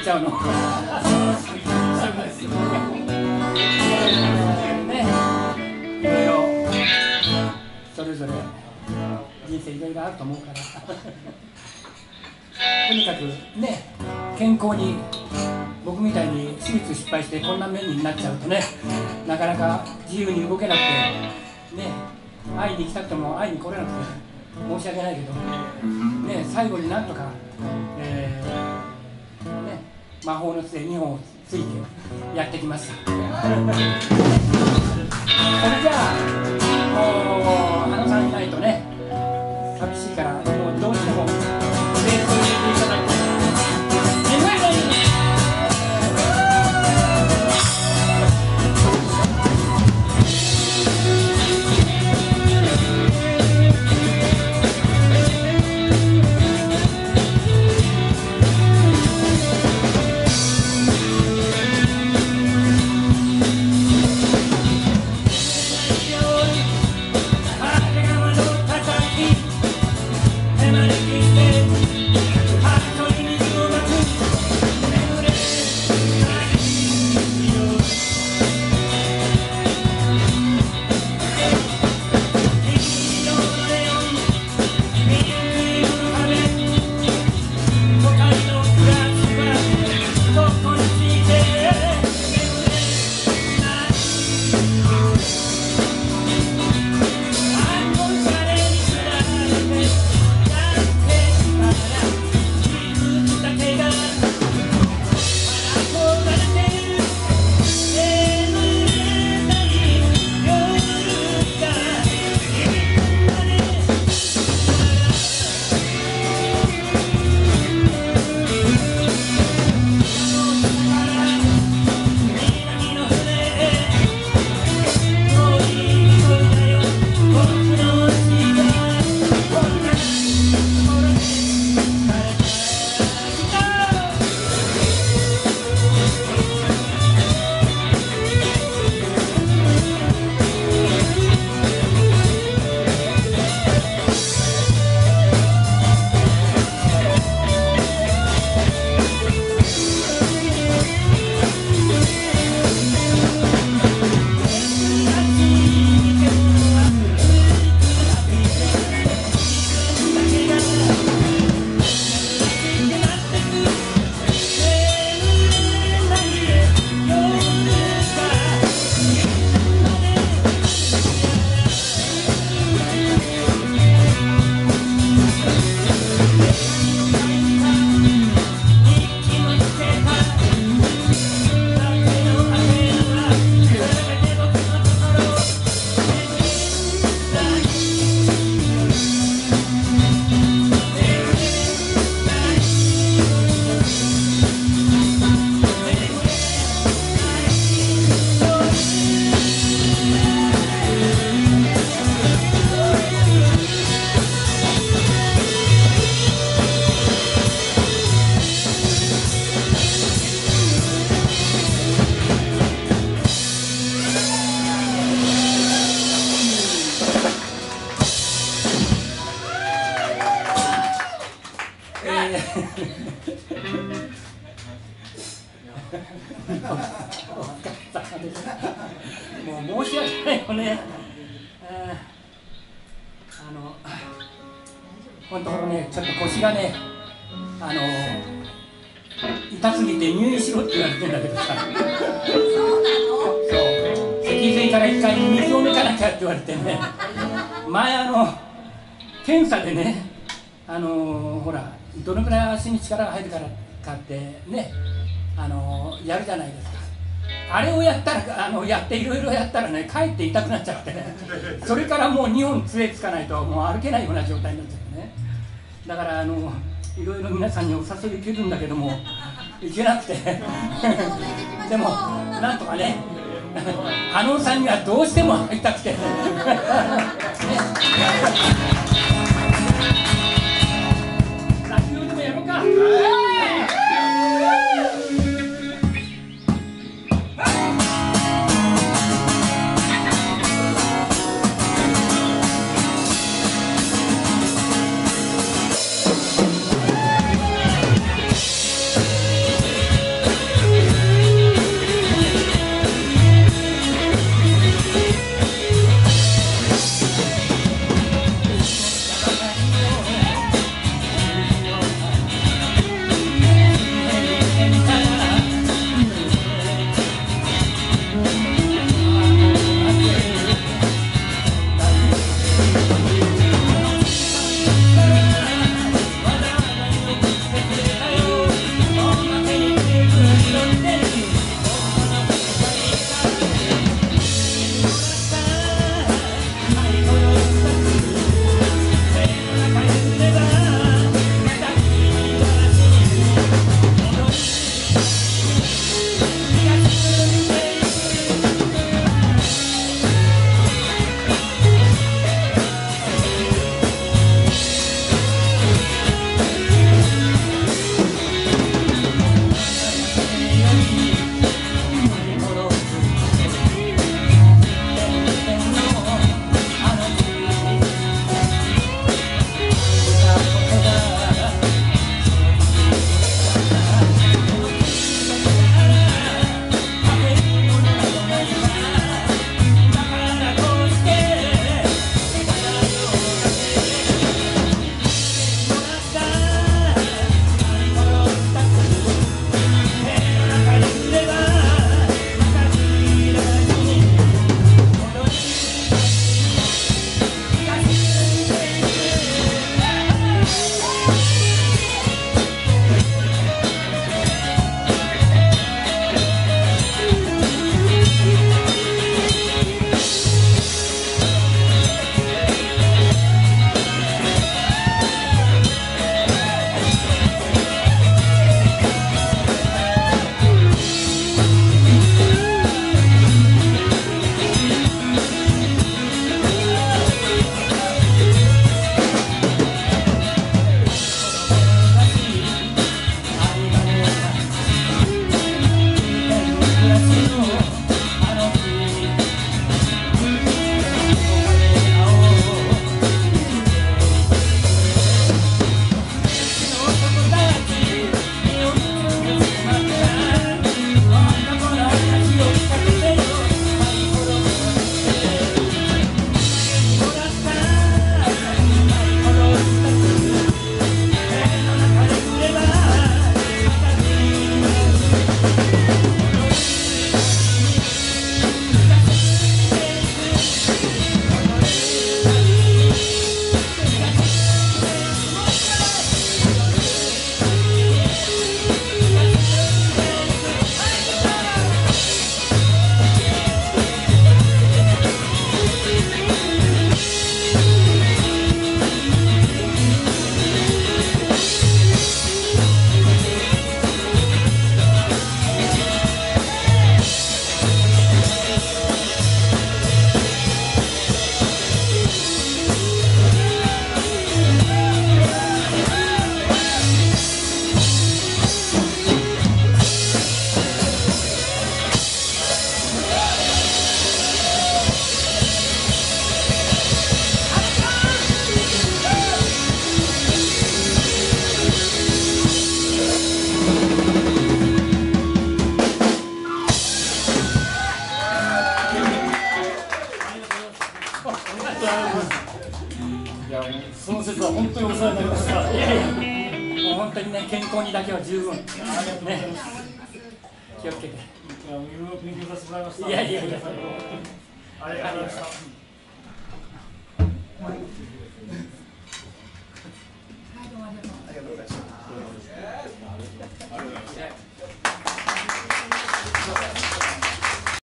ちゃうの。ね、いろいろそれぞれ人生いろいろあると思うからとにかくね、健康に、僕みたいに手術失敗してこんな目になっちゃうとね、なかなか自由に動けなくてね、会いに行きたくても会いに来れなくて申し訳ないけどね、最後になんとか、ね、魔法の杖2本をついてやってきました。それじゃあもう花さんいないとね寂しいから、もうどうしてもベースを入れていただいて眠いのにもう申し訳ないよね。このところね、ちょっと腰がね、痛すぎて入院しろって言われてんだけどさ、そう脊髄から一回水を抜かなきゃって言われてね、前検査でね、ほらどのくらい足に力が入るからかってね、やるじゃないですか。あれをやったらやっていろいろやったらね、かえって痛くなっちゃってね、それからもう2本杖つかないともう歩けないような状態になっちゃってね。だからいろいろ皆さんにお誘い受けるんだけども行けなくてでもなんとかね、花尾さんにはどうしても会いたくてね落語でもやろうか。 いや、その説は本当にお世話になりました。 いやいや、もう本当にね、健康にだけは十分。ね、気をつけて。 いろいろ勉強させてもらいました。 いやいやいや、 ありがとうございました。